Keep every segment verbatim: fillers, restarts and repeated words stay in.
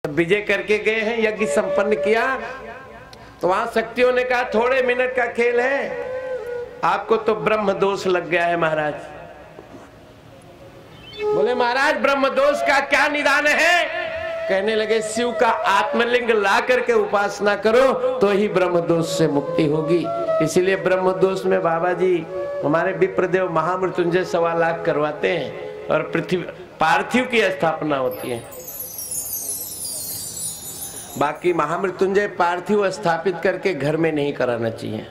विजय करके गए हैं, यज्ञ संपन्न किया, तो वहां शक्तियों ने कहा थोड़े मिनट का खेल है, आपको तो ब्रह्म दोष लग गया है महाराज। बोले महाराज ब्रह्म दोष का क्या निदान है? कहने लगे शिव का आत्मलिंग ला करके उपासना करो तो ही ब्रह्म दोष से मुक्ति होगी। इसीलिए ब्रह्म दोष में बाबा जी हमारे विप्रदेव महामृत्युंजय सवा लाख करवाते हैं और पृथ्वी पार्थिव की स्थापना होती है। बाकी महामृत्युंजय पार्थिव स्थापित करके घर में नहीं कराना चाहिए,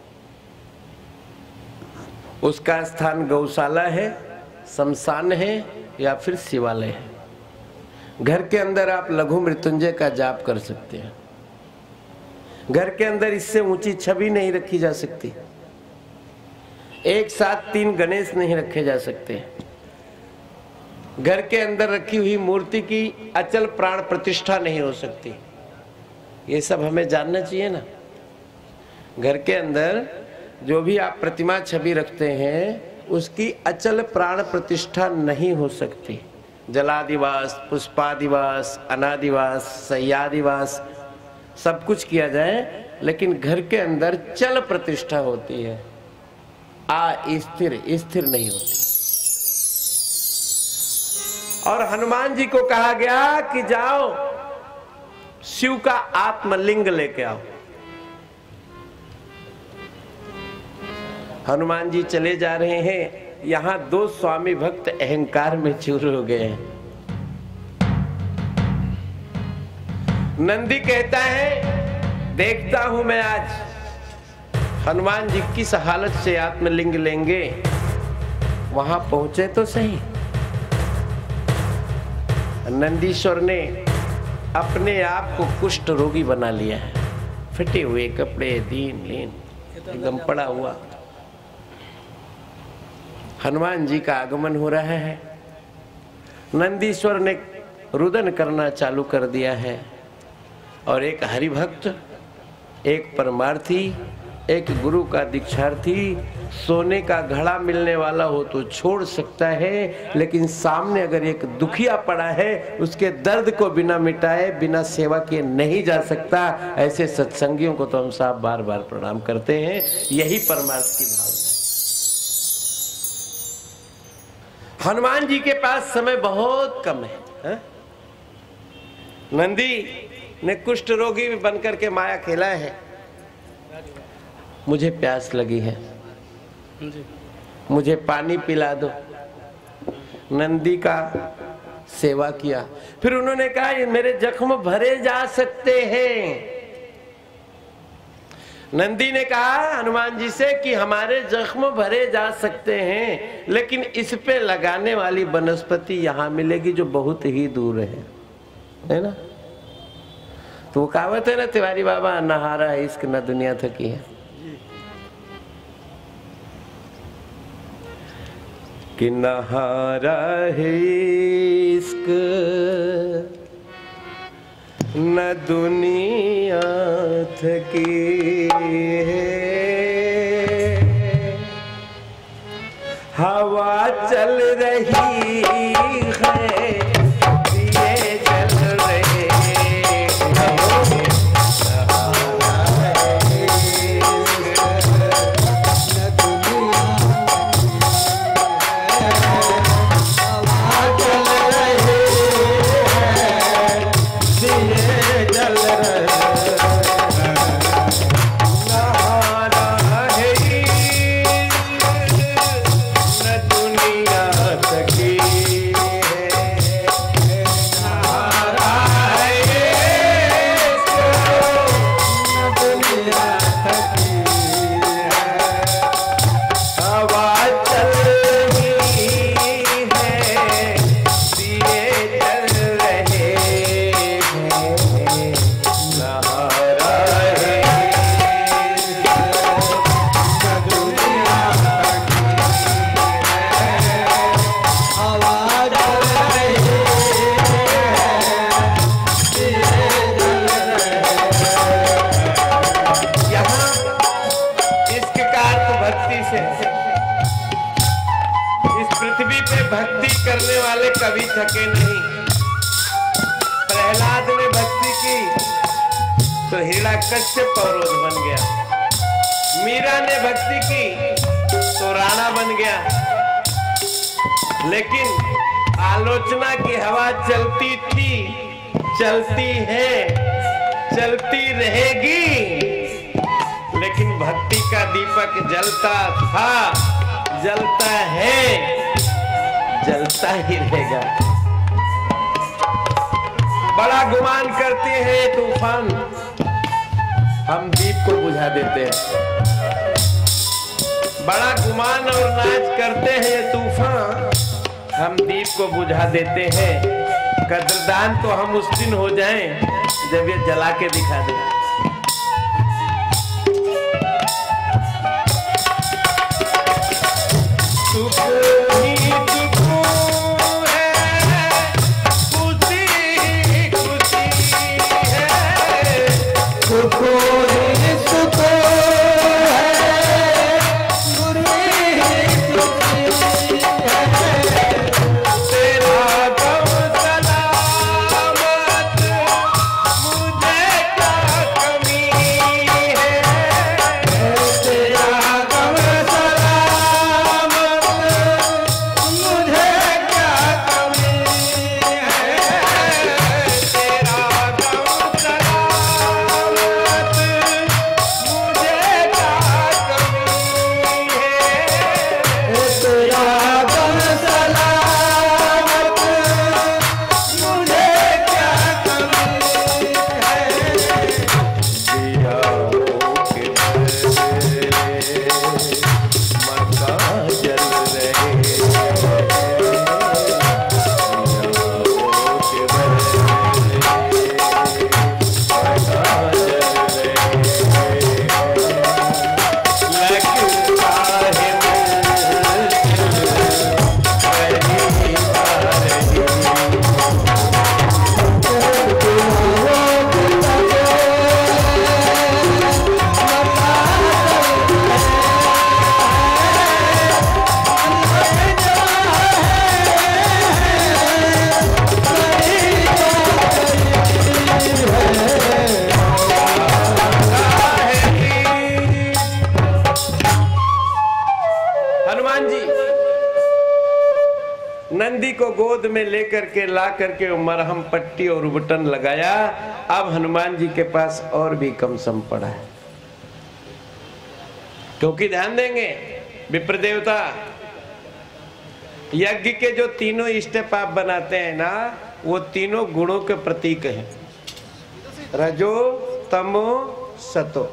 उसका स्थान गौशाला है, शमशान है या फिर शिवालय है। घर के अंदर आप लघु मृत्युंजय का जाप कर सकते हैं। घर के अंदर इससे ऊंची छवि नहीं रखी जा सकती, एक साथ तीन गणेश नहीं रखे जा सकते। घर के अंदर रखी हुई मूर्ति की अचल प्राण प्रतिष्ठा नहीं हो सकती। ये सब हमें जानना चाहिए ना। घर के अंदर जो भी आप प्रतिमा छवि रखते हैं उसकी अचल प्राण प्रतिष्ठा नहीं हो सकती। जलादिवास, पुष्पादिवास, अनादिवास, सय्यादिवास सब कुछ किया जाए, लेकिन घर के अंदर चल प्रतिष्ठा होती है, आ स्थिर स्थिर नहीं होती। और हनुमान जी को कहा गया कि जाओ शिव का आत्मलिंग लेके आओ। हनुमान जी चले जा रहे हैं, यहां दो स्वामी भक्त अहंकार में चूर हो गए हैं। नंदी कहता है देखता हूं मैं आज हनुमान जी किस हालत से आत्मलिंग लेंगे, वहां पहुंचे तो सही। नंदीश्वर ने अपने आप को कुष्ठ रोगी बना लिया है, फटे हुए कपड़े, दीन लीन एकदम पड़ा हुआ। हनुमान जी का आगमन हो रहा है, नंदीश्वर ने रुदन करना चालू कर दिया है और एक हरिभक्त, एक परमार्थी, एक गुरु का दीक्षार्थी सोने का घड़ा मिलने वाला हो तो छोड़ सकता है, लेकिन सामने अगर एक दुखिया पड़ा है उसके दर्द को बिना मिटाए, बिना सेवा किए नहीं जा सकता। ऐसे सत्संगियों को तो हम साहब बार बार प्रणाम करते हैं। यही परमार्थ की भावना। हनुमान जी के पास समय बहुत कम है, है? नंदी ने कुष्ठ रोगी बनकर के माया खेला है। मुझे प्यास लगी है, मुझे पानी पिला दो। नंदी का सेवा किया, फिर उन्होंने कहा ये मेरे जख्म भरे जा सकते हैं। नंदी ने कहा हनुमान जी से कि हमारे जख्म भरे जा सकते हैं, लेकिन इस पे लगाने वाली वनस्पति यहां मिलेगी जो बहुत ही दूर है, है ना। तो वो कहावत है ना, तिवारी बाबा नहारा है इश्क न दुनिया थकी है। कि नहारा है इश्क न दुनिया थकी है, हवा चल रही है, दिए जल रहे हैं। भक्ति करने वाले कभी थके नहीं। प्रहलाद ने तो हिरण्यकश्यप पौरोध बन गया। मीरा ने भक्ति की तो राणा बन गया। लेकिन आलोचना की हवा चलती थी, चलती है, चलती रहेगी, लेकिन भक्ति का दीपक जलता था, जलता है, जलता ही रहेगा। बड़ा गुमान करते हैं तूफान, हम दीप को बुझा देते हैं। बड़ा गुमान और नाच करते हैं तूफान, हम दीप को बुझा देते हैं। कद्रदान तो हम उस दिन हो जाएं जब ये जला के दिखा दें। नंदी को गोद में लेकर के ला करके मरहम पट्टी और बटन लगाया। अब हनुमान जी के पास और भी कम सम पड़ा है, क्योंकि ध्यान देंगे विप्र देवता यज्ञ के जो तीनों इष्टप आप बनाते हैं ना, वो तीनों गुणों के प्रतीक हैं, रजो तमो सतो।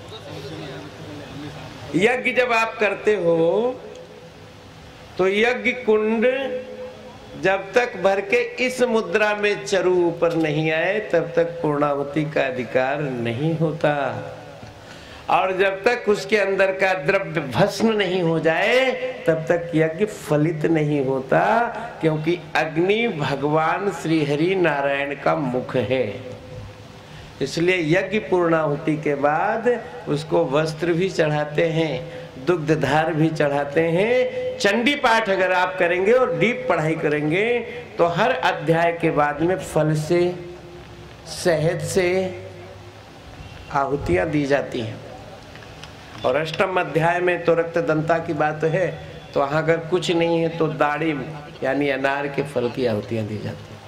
यज्ञ जब आप करते हो तो यज्ञ कुंड जब तक भर के इस मुद्रा में चरु ऊपर नहीं आए तब तक पूर्णाहुति का अधिकार नहीं होता, और जब तक उसके अंदर का द्रव्य भस्म नहीं हो जाए तब तक यज्ञ फलित नहीं होता, क्योंकि अग्नि भगवान श्री हरि नारायण का मुख है। इसलिए यज्ञ पूर्णाहुति के बाद उसको वस्त्र भी चढ़ाते हैं, दुग्धधार भी चढ़ाते हैं। चंडी पाठ अगर आप करेंगे और डीप पढ़ाई करेंगे तो हर अध्याय के बाद में फल से, शहद से आहुतियां दी जाती हैं। और अष्टम अध्याय में तो रक्तदंता की बात है, तो वहां अगर कुछ नहीं है तो दाड़िम यानी अनार के फल की आहुतियां दी जाती हैं।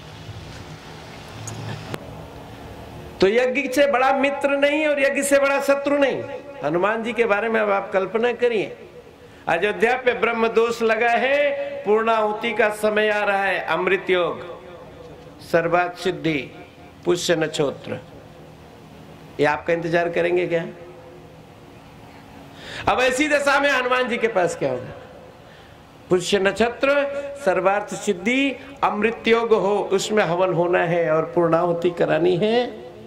तो यज्ञ से बड़ा मित्र नहीं और यज्ञ से बड़ा शत्रु नहीं। हनुमान जी के बारे में अब आप कल्पना करिए, अयोध्या पे ब्रह्म दोष लगा है, पूर्णाहुति का समय आ रहा है, अमृत योग, सर्वात सिद्धि, पुष्य नक्षत्र, ये आपका इंतजार करेंगे क्या? अब ऐसी दशा में हनुमान जी के पास क्या होगा? पुष्य नक्षत्र, सर्वार्थ सिद्धि, अमृत योग हो, उसमें हवन होना है और पूर्णाहुति करानी है।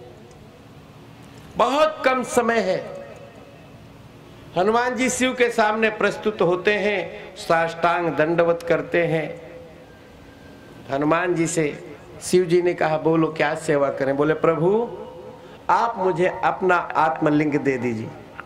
बहुत कम समय है। हनुमान जी शिव के सामने प्रस्तुत होते हैं, साष्टांग दंडवत करते हैं। हनुमान जी से शिव जी ने कहा, बोलो क्या सेवा करें? बोले प्रभु आप मुझे अपना आत्मलिंग दे दीजिए।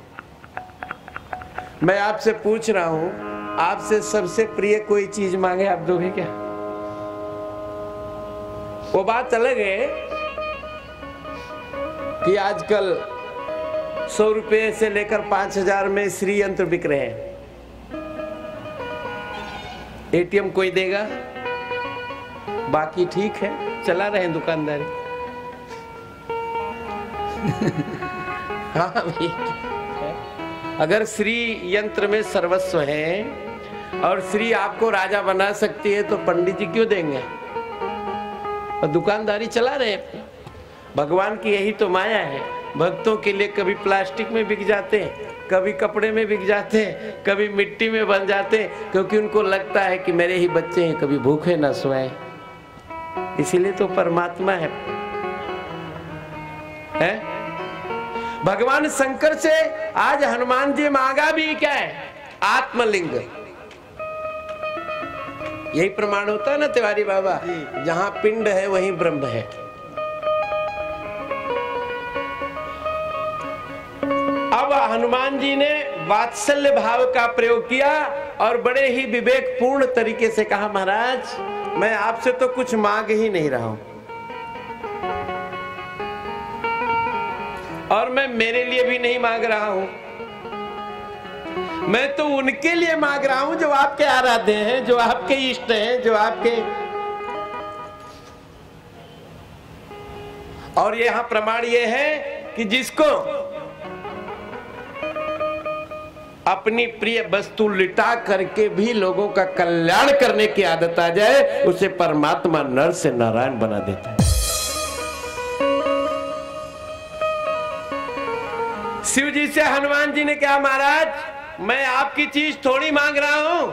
मैं आपसे पूछ रहा हूं, आपसे सबसे प्रिय कोई चीज मांगे आप दोगे क्या? वो बात अलग है कि आजकल सौ रुपये से लेकर पांच हजार में श्री यंत्र बिक रहे हैं। एटीएम कोई देगा, बाकी ठीक है, चला रहे हैं दुकानदारी। हाँ भाई, अगर श्री यंत्र में सर्वस्व है और श्री आपको राजा बना सकती है तो पंडित जी क्यों देंगे? और दुकानदारी चला रहे हैं। भगवान की यही तो माया है। भक्तों के लिए कभी प्लास्टिक में बिक जाते हैं, कभी कपड़े में बिक जाते हैं, कभी मिट्टी में बन जाते हैं, क्योंकि उनको लगता है कि मेरे ही बच्चे हैं, कभी भूखे ना सोए। इसीलिए तो परमात्मा है, है? भगवान शंकर से आज हनुमान जी मांगा भी क्या है? आत्मलिंग। यही प्रमाण होता है ना तिवारी बाबा, जहां पिंड है वहीं ब्रह्म है। अब हनुमान जी ने वात्सल्य भाव का प्रयोग किया और बड़े ही विवेकपूर्ण तरीके से कहा, महाराज मैं आपसे तो कुछ मांग ही नहीं रहा हूं, और मैं मेरे लिए भी नहीं मांग रहा हूं, मैं तो उनके लिए मांग रहा हूं जो आपके आराध्य हैं, जो आपके इष्ट हैं, जो आपके। और यहां प्रमाण ये है कि जिसको अपनी प्रिय वस्तु लिटा करके भी लोगों का कल्याण करने की आदत आ जाए, उसे परमात्मा नर से नारायण बना देता है। शिव जी से हनुमान जी ने कहा, महाराज मैं आपकी चीज थोड़ी मांग रहा हूं,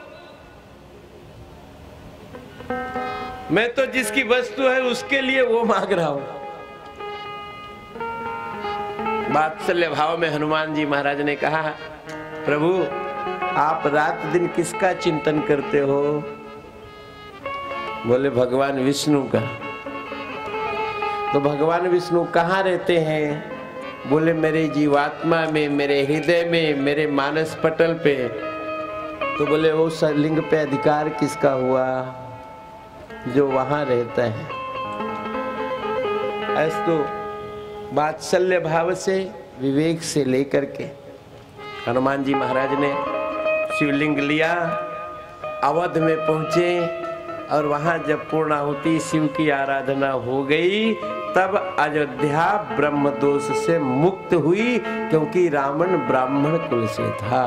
मैं तो जिसकी वस्तु है उसके लिए वो मांग रहा हूं। वात्सल्य भाव में हनुमान जी महाराज ने कहा, प्रभु आप रात दिन किसका चिंतन करते हो? बोले भगवान विष्णु का। तो भगवान विष्णु कहाँ रहते हैं? बोले मेरे जीवात्मा में, मेरे हृदय में, मेरे मानस पटल पे। तो बोले वो लिंग पे अधिकार किसका हुआ? जो वहां रहता है। ऐसे तो वात्सल्य भाव से, विवेक से लेकर के हनुमान जी महाराज ने शिवलिंग लिया, अवध में पहुंचे और वहां जब पूर्णाहुति शिव की आराधना हो गई, तब अयोध्या ब्रह्म दोष से मुक्त हुई, क्योंकि रावण ब्राह्मण कुल से था।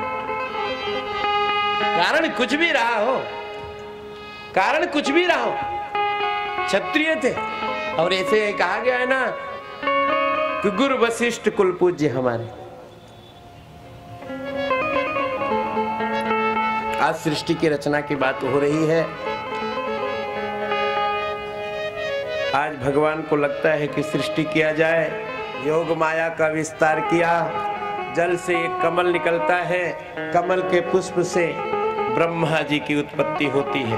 कारण कुछ भी रहा हो, कारण कुछ भी रहा हो, क्षत्रिय थे। और ऐसे कहा गया है ना कि गुरु वशिष्ठ कुल पूज्य हमारे। आज सृष्टि की रचना की बात हो रही है। आज भगवान को लगता है कि सृष्टि किया जाए, योग माया का विस्तार किया, जल से एक कमल निकलता है, कमल के पुष्प से ब्रह्मा जी की उत्पत्ति होती है,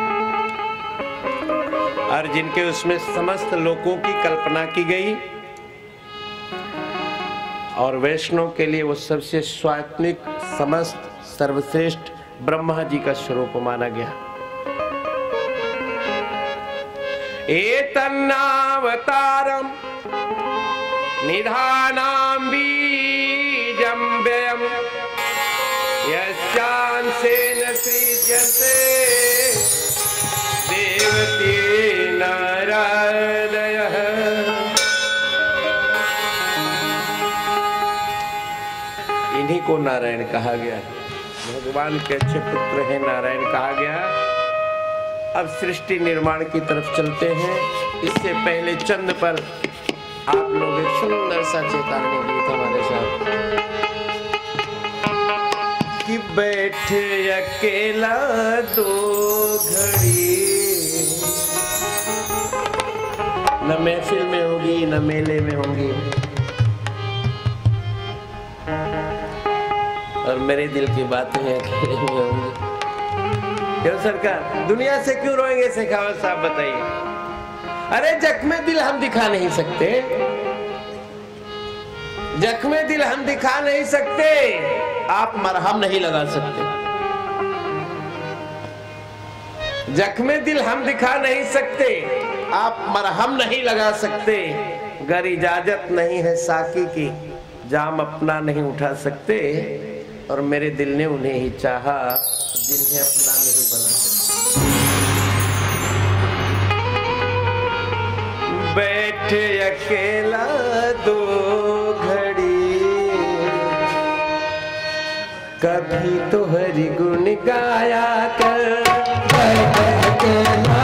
और जिनके उसमें समस्त लोकों की कल्पना की गई, और वैष्णव के लिए वो सबसे स्वात्मिक, समस्त, सर्वश्रेष्ठ ब्रह्मा जी का स्वरूप माना गया। एतन्नावतारम निधानां बीजं व्ययं यस्यांसेन सृज्यते देवते नारायणयः। इन्हीं को नारायण कहा गया, भगवान के अच्छे पुत्र हैं, नारायण कहा गया। अब सृष्टि निर्माण की तरफ चलते हैं। इससे पहले चंद पर आप लोग एक सुंदर सा चेतावनी गीत हमारे साथ। कि बैठे अकेला दो घड़ी, न महफिल में होगी न मेले में होंगी, और मेरे दिल की बातें अकेले में होंगी। क्यों सरकार, दुनिया से क्यों रोएंगे शेखावत साहब, बताइए। अरे जख्मे दिल हम दिखा नहीं सकते, जख्मे दिल हम दिखा नहीं सकते, आप मरहम नहीं लगा सकते। जख्मे दिल हम दिखा नहीं सकते, आप मरहम नहीं लगा सकते। अगर इजाजत नहीं है साकी की, जाम अपना नहीं उठा सकते, और मेरे दिल ने उन्हें ही चाहा जिन्हें अपना नहीं बना सकते। बैठे अकेला दो घड़ी, कभी तो हरि गुण गाया कर। बैठे अकेला